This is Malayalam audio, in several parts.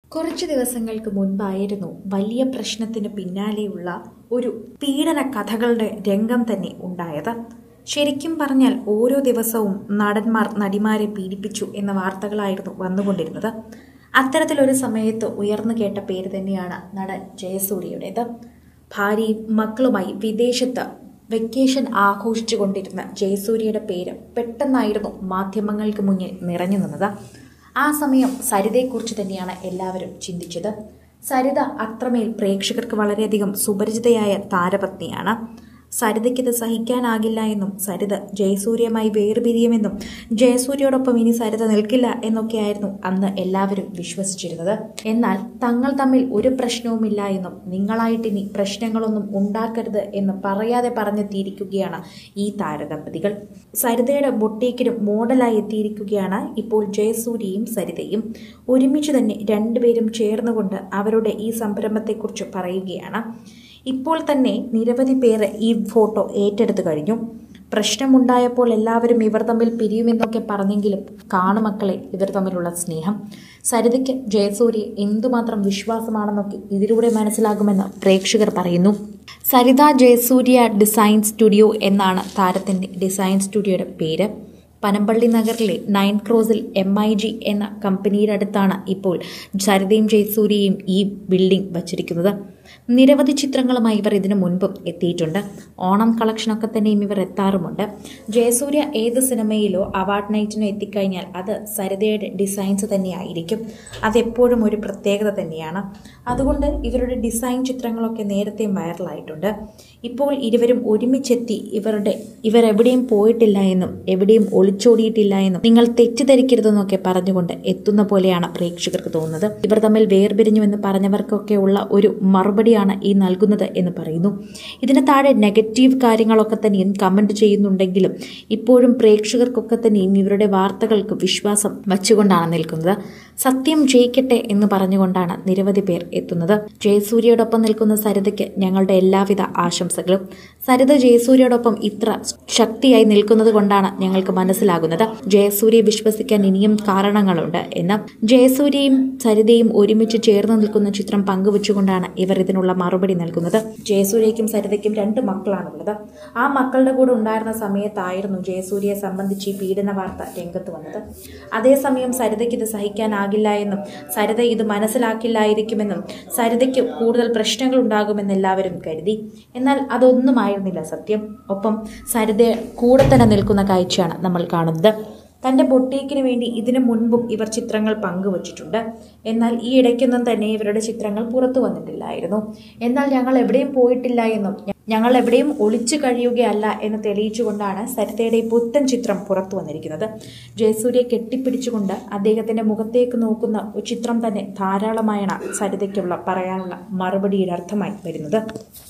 കുറച്ച് ദിവസങ്ങൾക്ക് മുൻപായിരുന്നു വലിയ പ്രശ്നത്തിന് പിന്നാലെയുള്ള ഒരു പീഡന കഥകളുടെ രംഗം തന്നെ ഉണ്ടായത്. ശരിക്കും പറഞ്ഞാൽ ഓരോ ദിവസവും നടന്മാർ നടിമാരെ പീഡിപ്പിച്ചു എന്ന വാർത്തകളായിരുന്നു വന്നുകൊണ്ടിരുന്നത്. അത്തരത്തിലൊരു സമയത്ത് ഉയർന്നു കേട്ട പേര് തന്നെയാണ് നടൻ ജയസൂര്യയുടേത്. ഭാര്യയും മക്കളുമായി വിദേശത്ത് വെക്കേഷൻ ആഘോഷിച്ചു കൊണ്ടിരുന്ന ജയസൂര്യയുടെ പേര് പെട്ടെന്നായിരുന്നു മാധ്യമങ്ങൾക്ക് മുന്നിൽ നിറഞ്ഞു നിന്നത്. ആ സമയം സരിതയെക്കുറിച്ച് തന്നെയാണ് എല്ലാവരും ചിന്തിച്ചത്. സരിത അത്രമേൽ പ്രേക്ഷകർക്ക് വളരെയധികം സുപരിചിതയായ താരപത്നിയാണ്. സരിതയ്ക്കിത് സഹിക്കാനാകില്ല എന്നും സരിത ജയസൂര്യയുമായി വേർപിരിയുമെന്നും ജയസൂര്യയോടൊപ്പം ഇനി സരിത നിൽക്കില്ല എന്നൊക്കെയായിരുന്നു അന്ന് എല്ലാവരും വിശ്വസിച്ചിരുന്നത്. എന്നാൽ തങ്ങൾ തമ്മിൽ ഒരു പ്രശ്നവുമില്ല എന്നും നിങ്ങളായിട്ടിനി പ്രശ്നങ്ങളൊന്നും ഉണ്ടാക്കരുത് എന്ന് പറയാതെ പറഞ്ഞെത്തിയിരിക്കുകയാണ് ഈ താരദമ്പതികൾ. സരിതയുടെ ബൊട്ടീക്കിനും മോഡലായി എത്തിയിരിക്കുകയാണ് ഇപ്പോൾ ജയസൂര്യയും സരിതയും. ഒരുമിച്ച് തന്നെ രണ്ടുപേരും ചേർന്നുകൊണ്ട് അവരുടെ ഈ സംരംഭത്തെക്കുറിച്ച് പറയുകയാണ്. ഇപ്പോൾ തന്നെ നിരവധി പേർ ഈ ഫോട്ടോ ഏറ്റെടുത്തു കഴിഞ്ഞു. പ്രശ്നമുണ്ടായപ്പോൾ എല്ലാവരും ഇവർ തമ്മിൽ പിരിയുമെന്നൊക്കെ പറഞ്ഞെങ്കിലും കാണുമക്കളെ ഇവർ തമ്മിലുള്ള സ്നേഹം. സരിതയ്ക്ക് ജയസൂര്യ എന്തുമാത്രം വിശ്വാസമാണെന്നൊക്കെ ഇതിലൂടെ മനസ്സിലാകുമെന്ന് പ്രേക്ഷകർ പറയുന്നു. സരിത ജയസൂര്യ ഡിസൈൻ സ്റ്റുഡിയോ എന്നാണ് താരത്തിൻ്റെ ഡിസൈൻ സ്റ്റുഡിയോയുടെ പേര്. പനമ്പള്ളി നഗറിലെ 9 ക്രോസിൽ MIG എന്ന കമ്പനിയുടെ അടുത്താണ് ഇപ്പോൾ സരിതയും ജയസൂര്യയും ഈ ബിൽഡിംഗ് വച്ചിരിക്കുന്നത്. നിരവധി ചിത്രങ്ങളുമായി ഇവർ ഇതിനു മുൻപും എത്തിയിട്ടുണ്ട്. ഓണം കളക്ഷനൊക്കെ തന്നെയും ഇവർ എത്താറുമുണ്ട്. ജയസൂര്യ ഏത് സിനിമയിലോ അവാർഡ് നൈറ്റിനോ എത്തിക്കഴിഞ്ഞാൽ അത് സരിതയുടെ ഡിസൈൻസ് തന്നെയായിരിക്കും. അതെപ്പോഴും ഒരു പ്രത്യേകത തന്നെയാണ്. അതുകൊണ്ട് ഇവരുടെ ഡിസൈൻ ചിത്രങ്ങളൊക്കെ നേരത്തെ വൈറലായിട്ടുണ്ട്. ഇപ്പോൾ ഇരുവരും ഒരുമിച്ചെത്തി ഇവരെവിടെയും പോയിട്ടില്ല എന്നും എവിടെയും ഒളിച്ചോടിയിട്ടില്ല എന്നും നിങ്ങൾ തെറ്റിദ്ധരിക്കരുതെന്നൊക്കെ പറഞ്ഞുകൊണ്ട് എത്തുന്ന പോലെയാണ് പ്രേക്ഷകർക്ക് തോന്നുന്നത്. ഇവർ തമ്മിൽ വേർപിരിഞ്ഞുവെന്ന് പറഞ്ഞവർക്കൊക്കെ ഉള്ള ഒരു മറുപടിയാണ് ഈ നൽകുന്നത് എന്ന് പറയുന്നു. ഇതിന് താഴെ നെഗറ്റീവ് കാര്യങ്ങളൊക്കെ തന്നെയും കമന്റ് ചെയ്യുന്നുണ്ടെങ്കിലും ഇപ്പോഴും പ്രേക്ഷകർക്കൊക്കെ തന്നെയും ഇവരുടെ വാർത്തകൾക്ക് വിശ്വാസം വച്ചുകൊണ്ടാണ് നിൽക്കുന്നത്. സത്യം ജയിക്കട്ടെ എന്ന് പറഞ്ഞുകൊണ്ടാണ് നിരവധി പേർ എത്തുന്നത്. ജയസൂര്യയോടൊപ്പം നിൽക്കുന്ന സരിതയ്ക്ക് ഞങ്ങളുടെ എല്ലാവിധ ആശംസകളും. സരിത ജയസൂര്യയോടൊപ്പം ഇത്ര ശക്തിയായി നിൽക്കുന്നത് കൊണ്ടാണ് ഞങ്ങൾക്ക് മനസ്സിലാകുന്നത്. ജയസൂര്യയെ വിശ്വസിക്കാൻ ഇനിയും കാരണങ്ങളുണ്ട് എന്ന്. ജയസൂര്യയും സരിതയും ഒരുമിച്ച് ചേർന്ന് നിൽക്കുന്ന ചിത്രം പങ്കുവെച്ചുകൊണ്ടാണ് ഇവർ ഇതിനുള്ള മറുപടി നൽകുന്നത്. ജയസൂര്യയ്ക്കും സരിതയ്ക്കും 2 മക്കളാണുള്ളത്. ആ മക്കളുടെ കൂടെ ഉണ്ടായിരുന്ന സമയത്തായിരുന്നു ജയസൂര്യയെ സംബന്ധിച്ച് ഈ പീഡന വാർത്ത രംഗത്ത് വന്നത്. അതേസമയം സരിതയ്ക്ക് ഇത് സഹിക്കാനാകില്ല എന്നും സരിത ഇത് മനസ്സിലാക്കില്ലായിരിക്കുമെന്നും സരിതയ്ക്ക് കൂടുതൽ പ്രശ്നങ്ങൾ ഉണ്ടാകുമെന്ന് എല്ലാവരും കരുതി. എന്നാൽ അതൊന്നും ആയിരുന്നില്ല സത്യം. ഒപ്പം സരിത കൂടെ തന്നെ നിൽക്കുന്ന കാഴ്ചയാണ് നമ്മൾ കാണുന്നത്. തൻ്റെ ബൊട്ടീക്കിന് വേണ്ടി ഇതിനു മുൻപും ഇവർ ചിത്രങ്ങൾ പങ്കുവച്ചിട്ടുണ്ട്. എന്നാൽ ഈ ഇടയ്ക്കൊന്നും തന്നെ ഇവരുടെ ചിത്രങ്ങൾ പുറത്തു വന്നിട്ടില്ലായിരുന്നു. എന്നാൽ ഞങ്ങൾ എവിടെയും പോയിട്ടില്ല എന്നും ഞങ്ങൾ എവിടെയും ഒളിച്ചു കഴിയുകയല്ല എന്ന് തെളിയിച്ചുകൊണ്ടാണ് സരിതയുടെ പുത്തൻ ചിത്രം പുറത്തു വന്നിരിക്കുന്നത്. ജയസൂര്യയെ കെട്ടിപ്പിടിച്ചുകൊണ്ട് അദ്ദേഹത്തിൻ്റെ മുഖത്തേക്ക് നോക്കുന്ന ഒരു ചിത്രം തന്നെ ധാരാളമായാണ് സരിതയ്ക്കുള്ള പറയാനുള്ള മറുപടിയുടെ അർത്ഥമായി വരുന്നത്.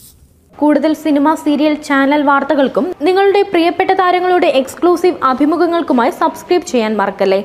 കൂടുതൽ സിനിമ, സീരിയൽ, ചാനൽ വാർത്തകൾക്കും നിങ്ങളുടെ പ്രിയപ്പെട്ട താരങ്ങളുടെ എക്സ്ക്ലൂസീവ് അഭിമുഖങ്ങൾക്കുമായി സബ്സ്ക്രൈബ് ചെയ്യാൻ മറക്കല്ലേ.